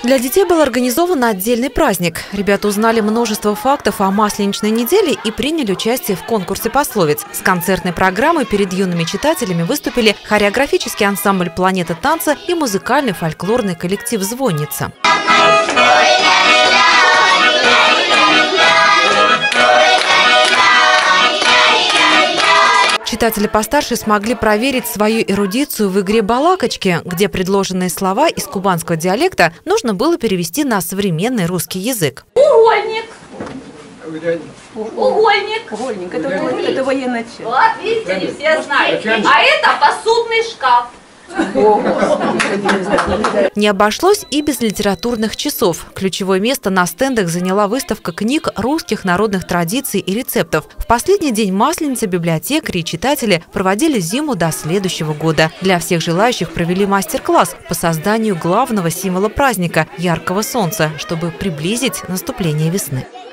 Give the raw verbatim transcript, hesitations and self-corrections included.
Для детей был организован отдельный праздник. Ребята узнали множество фактов о Масленичной неделе и приняли участие в конкурсе пословиц. С концертной программой перед юными читателями выступили хореографический ансамбль «Планета танца» и музыкальный фольклорный коллектив «Звонница». Читатели постарше смогли проверить свою эрудицию в игре «Балакочки», где предложенные слова из кубанского диалекта нужно было перевести на современный русский язык. Угольник. Угольник. Угольник. Это, это военная часть. Вот, видите, не все знают. А это посудный шкаф. Не обошлось и без литературных часов. Ключевое место на стендах заняла выставка книг русских народных традиций и рецептов. В последний день Масленицы библиотекари и читатели проводили зиму до следующего года. Для всех желающих провели мастер-класс по созданию главного символа праздника – яркого солнца, чтобы приблизить наступление весны.